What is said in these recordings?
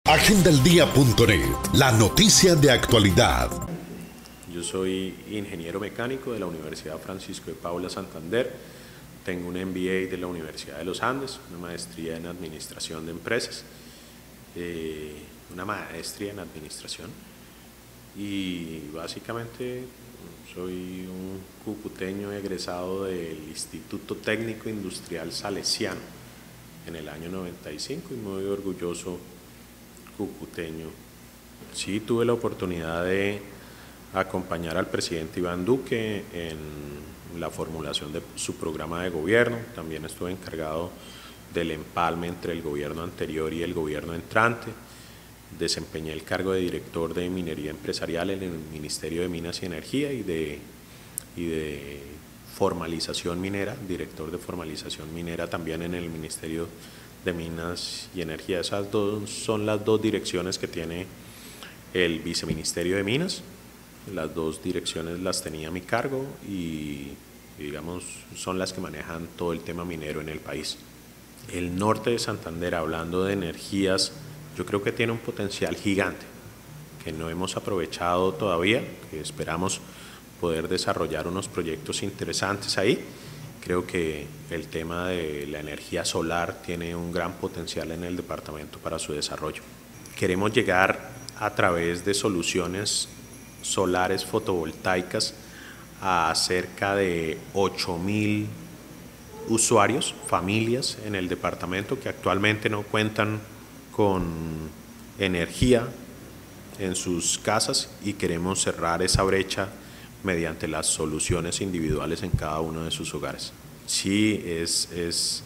Agendaldia.net, la noticia de actualidad. Yo soy ingeniero mecánico de la Universidad Francisco de Paula Santander. Tengo un MBA de la Universidad de los Andes, una maestría en administración de empresas, y básicamente soy un cucuteño egresado del Instituto Técnico Industrial Salesiano en el año 95 y muy orgulloso cucuteño. Sí, tuve la oportunidad de acompañar al presidente Iván Duque en la formulación de su programa de gobierno. También estuve encargado del empalme entre el gobierno anterior y el gobierno entrante. Desempeñé el cargo de director de minería empresarial en el Ministerio de Minas y Energía y de formalización minera, director de formalización minera también en el Ministerio de Minas y Energía. Esas son las dos direcciones que tiene el Viceministerio de Minas. Las dos direcciones las tenía a mi cargo y digamos son las que manejan todo el tema minero en el país. El norte de Santander, hablando de energías, yo creo que tiene un potencial gigante que no hemos aprovechado todavía, que esperamos poder desarrollar unos proyectos interesantes ahí. Creo que el tema de la energía solar tiene un gran potencial en el departamento para su desarrollo. Queremos llegar a través de soluciones solares fotovoltaicas a cerca de 8.000 usuarios, familias en el departamento que actualmente no cuentan con energía en sus casas y queremos cerrar esa brecha mediante las soluciones individuales en cada uno de sus hogares. Sí, es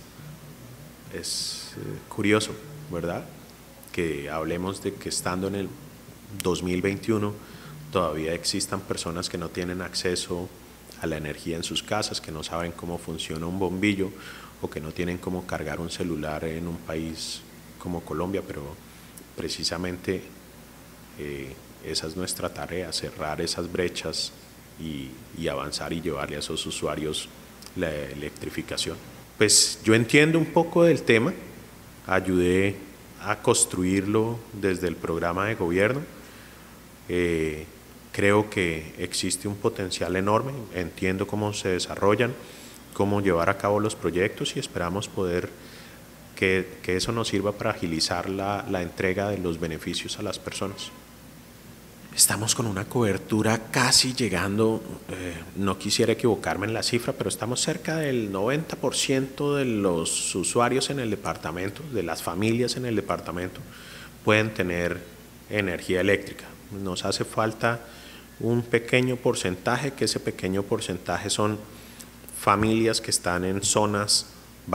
curioso, ¿verdad? Que hablemos de que estando en el 2021 todavía existan personas que no tienen acceso a la energía en sus casas, que no saben cómo funciona un bombillo o que no tienen cómo cargar un celular en un país como Colombia, pero precisamente esa es nuestra tarea, cerrar esas brechas y avanzar y llevarle a esos usuarios la electrificación. Pues yo entiendo un poco del tema, ayudé a construirlo desde el programa de gobierno. Creo que existe un potencial enorme, entiendo cómo se desarrollan, cómo llevar a cabo los proyectos y esperamos poder que eso nos sirva para agilizar la entrega de los beneficios a las personas. Estamos con una cobertura casi llegando, no quisiera equivocarme en la cifra, pero estamos cerca del 90% de los usuarios en el departamento, de las familias en el departamento, pueden tener energía eléctrica. Nos hace falta un pequeño porcentaje, que ese pequeño porcentaje son familias que están en zonas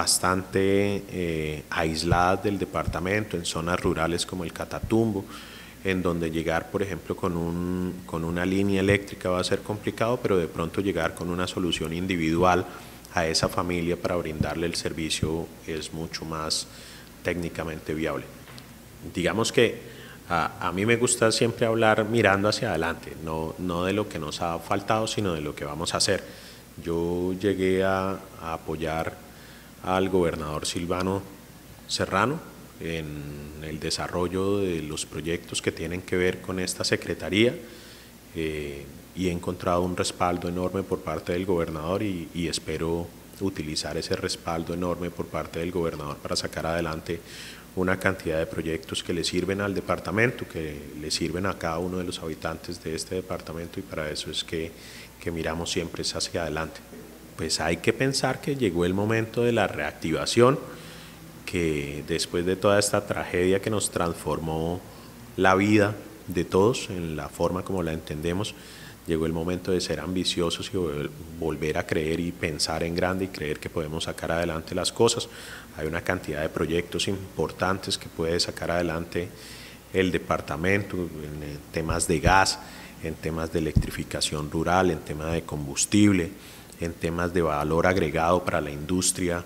bastante aisladas del departamento, en zonas rurales como el Catatumbo, en donde llegar, por ejemplo, con una línea eléctrica va a ser complicado, pero de pronto llegar con una solución individual a esa familia para brindarle el servicio es mucho más técnicamente viable. Digamos que a mí me gusta siempre hablar mirando hacia adelante, no de lo que nos ha faltado, sino de lo que vamos a hacer. Yo llegué a apoyar al gobernador Silvano Serrano en el desarrollo de los proyectos que tienen que ver con esta secretaría y he encontrado un respaldo enorme por parte del gobernador y espero utilizar ese respaldo enorme por parte del gobernador para sacar adelante una cantidad de proyectos que le sirven al departamento, que le sirven a cada uno de los habitantes de este departamento y para eso es que miramos siempre hacia adelante. Pues hay que pensar que llegó el momento de la reactivación, que después de toda esta tragedia que nos transformó la vida de todos en la forma como la entendemos, llegó el momento de ser ambiciosos y volver a creer y pensar en grande y creer que podemos sacar adelante las cosas. Hay una cantidad de proyectos importantes que puede sacar adelante el departamento en temas de gas, en temas de electrificación rural, en temas de combustible, en temas de valor agregado para la industria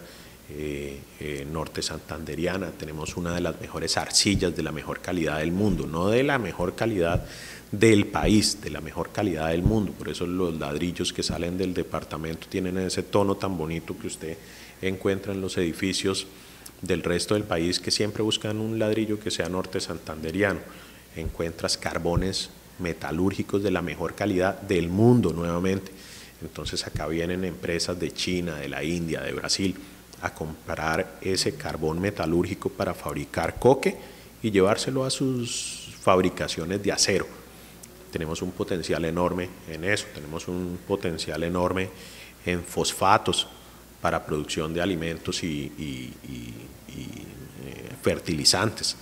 norte santanderiana. Tenemos una de las mejores arcillas de la mejor calidad del mundo, no de la mejor calidad del país, de la mejor calidad del mundo. Por eso los ladrillos que salen del departamento tienen ese tono tan bonito que usted encuentra en los edificios del resto del país que siempre buscan un ladrillo que sea norte santanderiano. Encuentras carbones metalúrgicos de la mejor calidad del mundo nuevamente. Entonces acá vienen empresas de China, de la India, de Brasil a comprar ese carbón metalúrgico para fabricar coque y llevárselo a sus fabricaciones de acero. Tenemos un potencial enorme en eso, tenemos un potencial enorme en fosfatos para producción de alimentos y fertilizantes.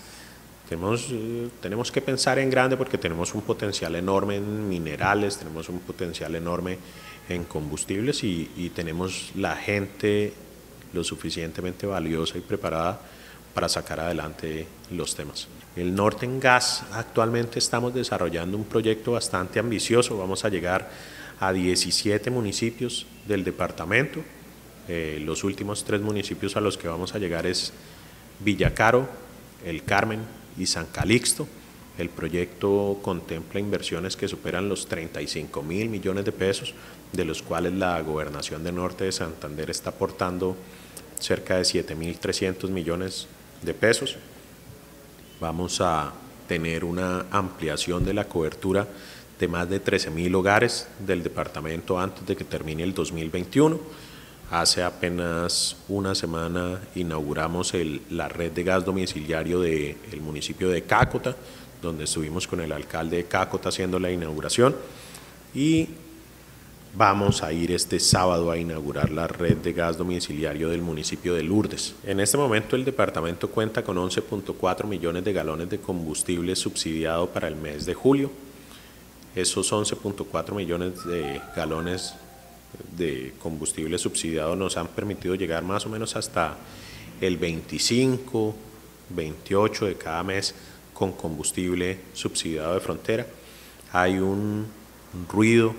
Tenemos que pensar en grande porque tenemos un potencial enorme en minerales, tenemos un potencial enorme en combustibles y tenemos la gente lo suficientemente valiosa y preparada para sacar adelante los temas. El Northern Gas, actualmente estamos desarrollando un proyecto bastante ambicioso, vamos a llegar a 17 municipios del departamento. Los últimos 3 municipios a los que vamos a llegar es Villacaro, El Carmen y San Calixto. El proyecto contempla inversiones que superan los 35.000 millones de pesos, de los cuales la Gobernación del Norte de Santander está aportando cerca de 7.300 millones de pesos. Vamos a tener una ampliación de la cobertura de más de 13.000 hogares del departamento antes de que termine el 2021. Hace apenas una semana inauguramos la red de gas domiciliario del municipio de Cácota, donde estuvimos con el alcalde de Cácota haciendo la inauguración, y vamos a ir este sábado a inaugurar la red de gas domiciliario del municipio de Lourdes. En este momento el departamento cuenta con 11.4 millones de galones de combustible subsidiado para el mes de julio. Esos 11.4 millones de galones de combustible subsidiado nos han permitido llegar más o menos hasta el 25, 28 de cada mes con combustible subsidiado de frontera. Hay un ruido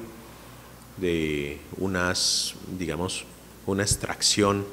de una extracción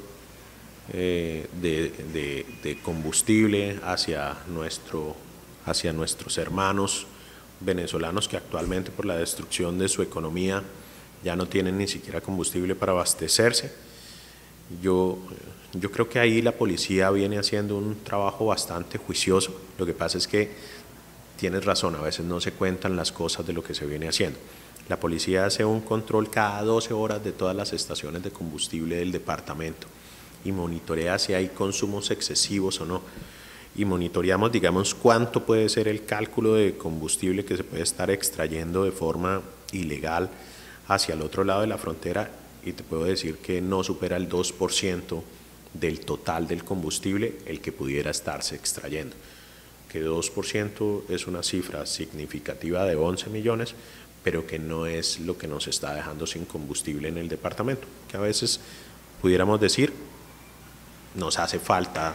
de combustible hacia nuestros hermanos venezolanos que actualmente por la destrucción de su economía ya no tienen ni siquiera combustible para abastecerse. Yo creo que ahí la policía viene haciendo un trabajo bastante juicioso. Lo que pasa es que tienes razón, a veces no se cuentan las cosas de lo que se viene haciendo. La policía hace un control cada 12 horas de todas las estaciones de combustible del departamento y monitorea si hay consumos excesivos o no. Y monitoreamos, digamos, cuánto puede ser el cálculo de combustible que se puede estar extrayendo de forma ilegal hacia el otro lado de la frontera, y te puedo decir que no supera el 2% del total del combustible el que pudiera estarse extrayendo. Que 2% es una cifra significativa de 11 millones, pero que no es lo que nos está dejando sin combustible en el departamento, que a veces pudiéramos decir nos hace falta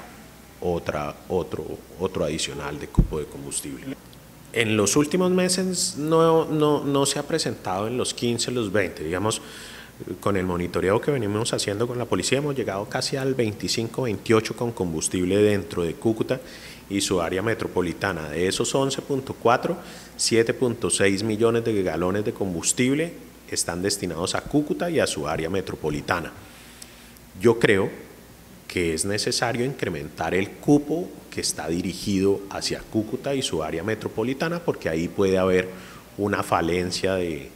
otro adicional de cupo de combustible. En los últimos meses no se ha presentado en los 15, los 20, digamos, con el monitoreo que venimos haciendo con la policía hemos llegado casi al 25-28 con combustible dentro de Cúcuta y su área metropolitana. De esos 11.4, 7.6 millones de galones de combustible están destinados a Cúcuta y a su área metropolitana. Yo creo que es necesario incrementar el cupo que está dirigido hacia Cúcuta y su área metropolitana, porque ahí puede haber una falencia de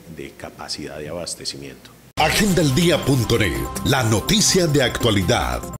capacidad de abastecimiento. Agendaeldia.net, la noticia de actualidad.